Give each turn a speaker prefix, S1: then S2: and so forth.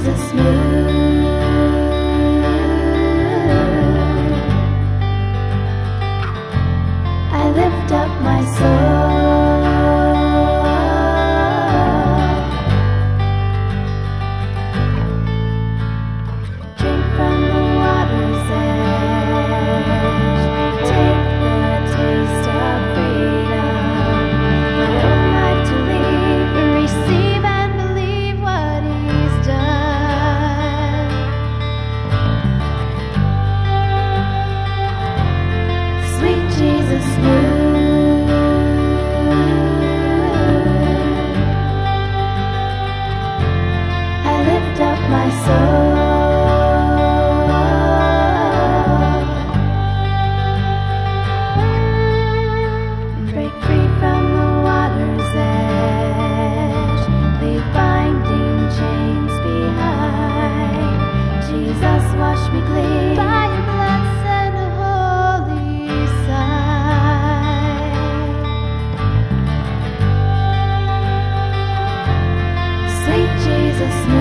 S1: Jesus move. I lift up my soul. Drink from the water's edge. Take the taste of freedom. My own life to lead. Receive and believe what He's done. Sweet Jesus move. I lift up my soul. Break free from the water's edge. Leave binding chains behind. Jesus, wash me clean by Your blood, send a holy sign. Sweet Jesus,